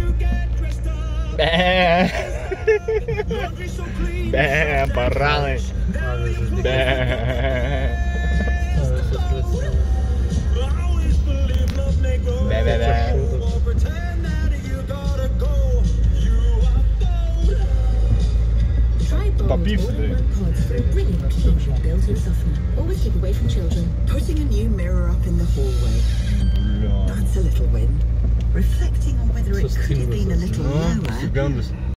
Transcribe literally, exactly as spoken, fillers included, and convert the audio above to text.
Beh. Beh, parrale. Beh. Beh, beh, beh. Papifle. Brilliant clean built-in softener. Always keep away from children. Putting a new mirror up in the hallway. That's a little win. Reflecting on whether it could have been a little lower.